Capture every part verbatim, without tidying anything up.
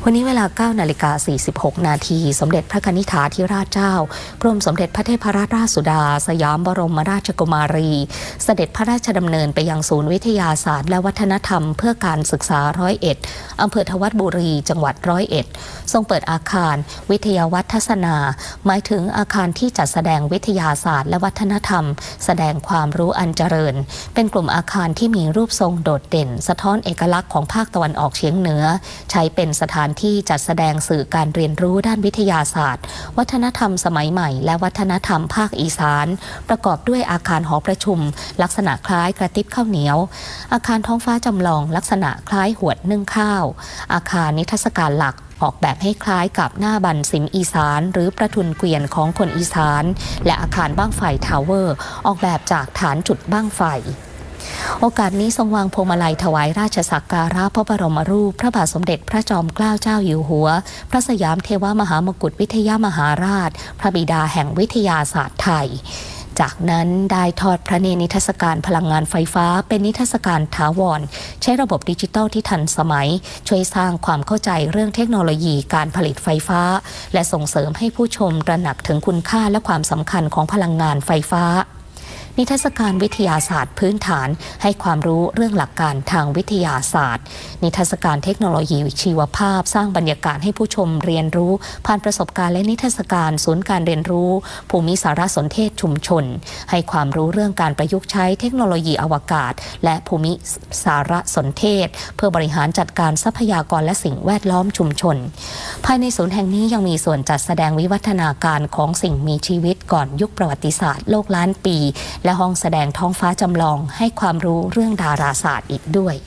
วันนี้เวลา เก้านาฬิกาสี่สิบหก นาทีสมเด็จพระกนิษฐาธิราชเจ้ากรมสมเด็จพระเทพรัตนราชสุดาสยามบรมราชกุมารีเสด็จพระราชดำเนินไปยังศูนย์วิทยาศาสตร์และวัฒนธรรมเพื่อการศึกษาร้อยเอ็ดอำเภอทวัดบุรีจังหวัดร้อยเอ็ดทรงเปิดอาคารวิทยาวัฒศนาหมายถึงอาคารที่จัดแสดงวิทยาศาสตร์และวัฒนธรรมแสดงความรู้อันเจริญเป็นกลุ่มอาคารที่มีรูปทรงโดดเด่นสะท้อนเอกลักษณ์ของภาคตะวันออกเฉียงเหนือใช้เป็นสถานที่จัดแสดงสื่อการเรียนรู้ด้านวิทยาศาสตร์วัฒนธรรมสมัยใหม่และวัฒนธรรมภาคอีสานประกอบด้วยอาคารหอประชุมลักษณะคล้ายกระติบข้าวเหนียวอาคารท้องฟ้าจำลองลักษณะคล้ายหวดนึ่งข้าวอาคารนิทรรศการหลักออกแบบให้คล้ายกับหน้าบันสิมอีสานหรือประทุนเกวียนของคนอีสานและอาคารบั้งไฟทาวเวอร์ออกแบบจากฐานจุดบั้งไฟโอกาสนี้ทรงวางพวงมาลัยถวายราชสักการะพระบรมรูปพระบาทสมเด็จพระจอมเกล้าเจ้าอยู่หัวพระสยามเทวมหามกุฏวิทยามหาราชพระบิดาแห่งวิทยาศาสตร์ไทยจากนั้นได้ทอดพระเนตรนิทรรศการพลังงานไฟฟ้าเป็นนิทรรศการถาวรใช้ระบบดิจิทัลที่ทันสมัยช่วยสร้างความเข้าใจเรื่องเทคโนโลยีการผลิตไฟฟ้าและส่งเสริมให้ผู้ชมตระหนักถึงคุณค่าและความสำคัญของพลังงานไฟฟ้านิทรรศการวิทยาศาสตร์พื้นฐานให้ความรู้เรื่องหลักการทางวิทยาศาสตร์นิทรรศการเทคโนโลยีชีวภาพสร้างบรรยากาศให้ผู้ชมเรียนรู้ผ่านประสบการณ์และนิทรรศการศูนย์การเรียนรู้ภูมิสารสนเทศชุมชนให้ความรู้เรื่องการประยุกต์ใช้เทคโนโลยีอวกาศและภูมิสารสนเทศเพื่อบริหารจัดการทรัพยากรและสิ่งแวดล้อมชุมชนภายในศูนย์แห่งนี้ยังมีส่วนจัดแสดงวิวัฒนาการของสิ่งมีชีวิตก่อนยุคประวัติศาสตร์โลกล้านปีและห้องแสดงท้องฟ้าจำลองให้ความรู้เรื่องดาราศาสตร์อีกด้วย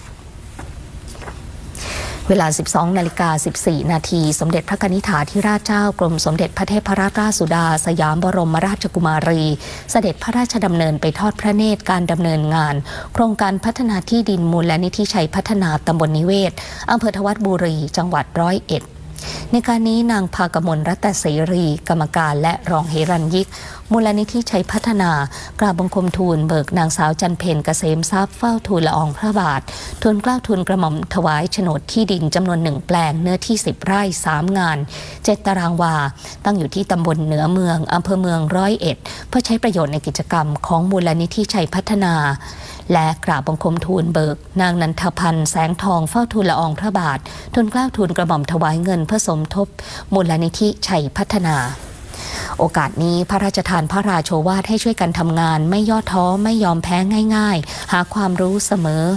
เวลา สิบสองนาฬิกาสิบสี่ นาทีสมเด็จพระกนิษฐาธิราชเจ้ากรมสมเด็จพระเทพรัตนราชสุดาสยามบรมราชกุมารีเสด็จพระราชดำเนินไปทอดพระเนตรการดำเนินงานโครงการพัฒนาที่ดินมูลนิธิชัยพัฒนาตำบลนิเวศอำเภอทวัดบุรีจังหวัดร้อยเอ็ดในการนี้นางภากมลรัตนเสรีกรรมการและรองเฮรัญยิกมูลนิธิชัยพัฒนากราบบังคมทูลเบิกนางสาวจันเพ็ญเกษมทรัพย์เฝ้าทูลละอองพระบาททูลเกล้าทูลกระหม่อมถวายโฉนดที่ดินจำนวนหนึ่งแปลงเนื้อที่สิบไร่สามงานเจ็ดตารางวาตั้งอยู่ที่ตำบลเหนือเมืองอำเภอเมืองร้อยเอ็ดเพื่อใช้ประโยชน์ในกิจกรรมของมูลนิธิชัยพัฒนาและกราบบังคมทูลเบิกนางนันทพันธ์แสงทองเฝ้าทูลละอองพระบาททูลเกล้าทูลกระหม่อมถวายเงินเพื่อสมทบมูลนิธิชัยพัฒนาโอกาสนี้พระราชทานพระราโชวาทให้ช่วยกันทำงานไม่ย่อท้อไม่ยอมแพ้ง่ายๆหาความรู้เสมอ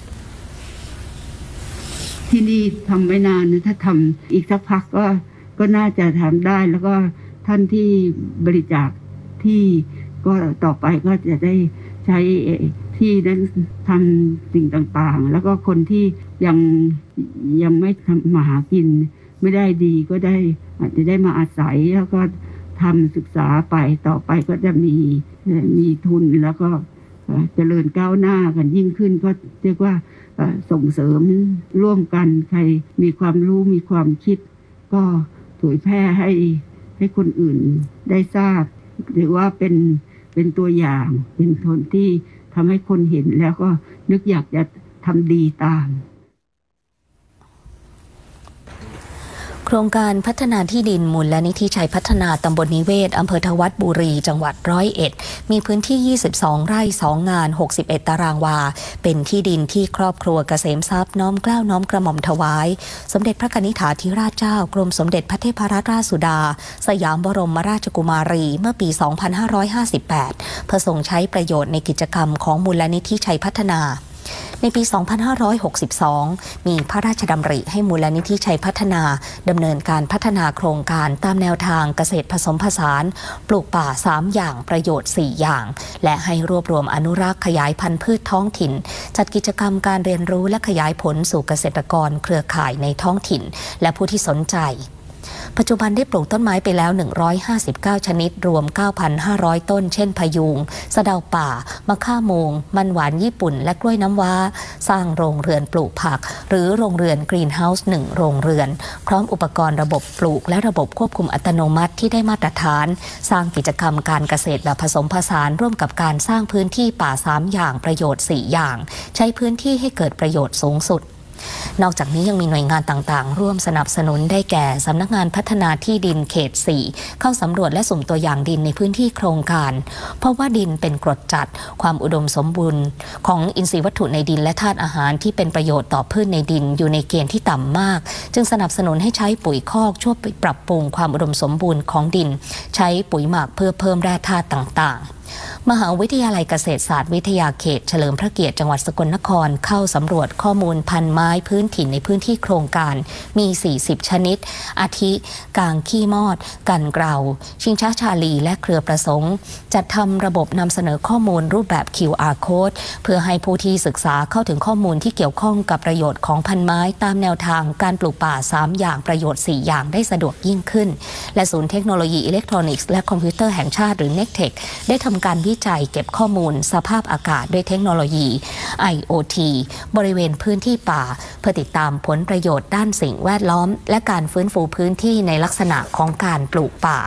ที่นี่ทำไม่นานนะถ้าทำอีกสักพักก็ก็น่าจะทำได้แล้วก็ท่านที่บริจาคที่ก็ต่อไปก็จะได้ใช้ที่นั้นทำสิ่งต่างๆแล้วก็คนที่ยังยังไม่ทำมาหากินไม่ได้ดีก็ได้อาจจะได้มาอาศัยแล้วก็ทำศึกษาไปต่อไปก็จะมีมีทุนแล้วก็เจริญก้าวหน้ากันยิ่งขึ้นก็เรียกว่าส่งเสริมร่วมกันใครมีความรู้มีความคิดก็เผยแพร่ให้ให้คนอื่นได้ทราบหรือว่าเป็นเป็นตัวอย่างเป็นคนที่ทำให้คนเห็นแล้วก็นึกอยากจะทำดีตามโครงการพัฒนาที่ดินมูลนิธิชัยพัฒนาตำบลนิเวศอำเภอทวัดบุรีจังหวัดร้อยเอ็ดมีพื้นที่ยี่สิบสองไร่สองงานหกสิบเอ็ดตารางวาเป็นที่ดินที่ครอบครัวเกษมทรัพย์น้อมเกล้าน้อมกระหม่อมถวายสมเด็จพระกนิษฐาธิราชเจ้ากรมสมเด็จพระเทพรัตนราชสุดาสยามบรมราชกุมารีเมื่อปีสองพันห้าร้อยห้าสิบแปดเพื่อทรงใช้ประโยชน์ในกิจกรรมของมูลนิธิชัยพัฒนาในปี สองพันห้าร้อยหกสิบสอง มีพระราชดำริให้มูลนิธิชัยพัฒนาดำเนินการพัฒนาโครงการตามแนวทางเกษตรผสมผสานปลูกป่าสามอย่างประโยชน์สี่อย่างและให้รวบรวมอนุรักษ์ขยายพันธุ์พืชท้องถิ่นจัดกิจกรรมการเรียนรู้และขยายผลสู่เกษตรกรเครือข่ายในท้องถิ่นและผู้ที่สนใจปัจจุบันได้ปลูกต้นไม้ไปแล้วหนึ่งร้อยห้าสิบเก้าชนิดรวม เก้าพันห้าร้อย ต้นเช่นพะยูงสะเดาป่ามะข่าโมงมันหวานญี่ปุ่นและกล้วยน้ำว้าสร้างโรงเรือนปลูกผักหรือโรงเรือนกรีนเฮาส์หนึ่งโรงเรือนพร้อมอุปกรณ์ระบบปลูกและระบบควบคุมอัตโนมัติที่ได้มาตรฐานสร้างกิจกรรมการเกษตรแบบผสมผสานร่วมกับการสร้างพื้นที่ป่าสามอย่างประโยชน์สี่อย่างใช้พื้นที่ให้เกิดประโยชน์สูงสุดนอกจากนี้ยังมีหน่วยงานต่างๆร่วมสนับสนุนได้แก่สำนักงานพัฒนาที่ดินเขตสี่เข้าสำรวจและสุ่มตัวอย่างดินในพื้นที่โครงการเพราะว่าดินเป็นกรดจัดความอุดมสมบูรณ์ของอินทรีย์วัตถุในดินและธาตุอาหารที่เป็นประโยชน์ต่อพืชในดินอยู่ในเกณฑ์ที่ต่ำมากจึงสนับสนุนให้ใช้ปุ๋ยคอกช่วยปรับปรุงความอุดมสมบูรณ์ของดินใช้ปุ๋ยหมักเพื่อเพิ่มแร่ธาตุต่างๆมหาวิทยาลัยเกษตรศาสตร์วิทยาเขตเฉลิมพระเกียรติจังหวัดสกลนครเข้าสำรวจข้อมูลพันธุ์ไม้พื้นถิ่นในพื้นที่โครงการมีสี่สิบชนิดอาทิกางขี้มอดกันเกลาชิงช้าชาลีและเครือประสงค์จัดทำระบบนำเสนอข้อมูลรูปแบบ คิว อาร์ Code เพื่อให้ผู้ที่ศึกษาเข้าถึงข้อมูลที่เกี่ยวข้องกับประโยชน์ของพันธุ์ไม้ตามแนวทางการปลูกป่าสามอย่างประโยชน์สี่อย่างได้สะดวกยิ่งขึ้นและศูนย์เทคโนโลยีอิเล็กทรอนิกส์และคอมพิวเตอร์แห่งชาติหรือ เน็กเทค ได้ทำการวิจัยเก็บข้อมูลสภาพอากาศด้วยเทคโนโลยี ไอ โอ ที บริเวณพื้นที่ป่าเพื่อติดตามผลประโยชน์ด้านสิ่งแวดล้อมและการฟื้นฟูพื้นที่ในลักษณะของการปลูกป่า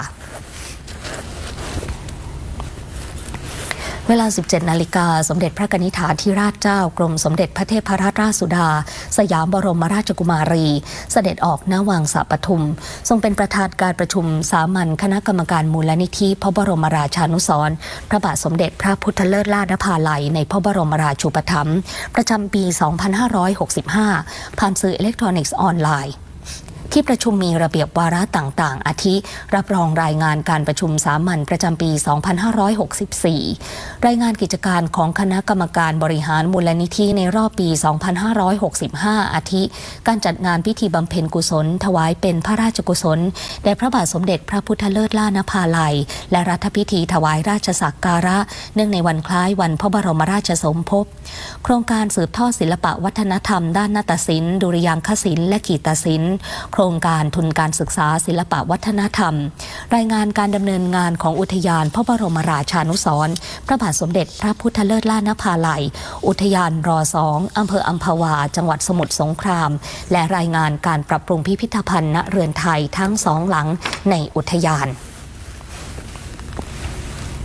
เวลา สิบเจ็ดนาฬิกา สมเด็จพระนิธิธิราชเจ้ากรมสมเด็จพระเทพรัตนราชสุดาสยามบรมราชกุมารีเสด็จออกณวังสะปทุมทรงเป็นประธานการประชุมสามัญคณะกรรมการมูลนิธิพระบรมราชานุสรณ์พระบาทสมเด็จพระพุทธเลิศล้านภาลัยในพระบรมราชูปถัมภ์ประจำปี สองพันห้าร้อยหกสิบห้า ผ่านสื่ออิเล็กทรอนิกส์ออนไลน์ที่ประชุมมีระเบียบวาระต่างๆอาทิรับรองรายงานการประชุมสามัญประจำปี สองพันห้าร้อยหกสิบสี่ รายงานกิจการของคณะกรรมการบริหารมูลนิธิในรอบปี สองพันห้าร้อยหกสิบห้า อาทิการจัดงานพิธีบำเพ็ญกุศลถวายเป็นพระราชกุศลแด่พระบาทสมเด็จพระพุทธเลิศล้านภาลัยและรัฐพิธีถวายราชสักการะเนื่องในวันคล้ายวันพระบรมราชสมภพโครงการสืบทอดศิลปะวัฒนธรรมด้านนาฏศิลป์ดุริยางคศิลป์และขีตศิลป์โครงการทุนการศึกษาศิลปะวัฒนธรรมรายงานการดำเนินงานของอุทยานพระบรมราชานุสรณ์พระบาทสมเด็จพระพุทธเลิศล้านภาลัยอุทยานรอสองอำเภออัมพวาจังหวัดสมุทรสงครามและรายงานการปรับปรุงพิพิธภัณฑ์ณเรือนไทยทั้งสองหลังในอุทยาน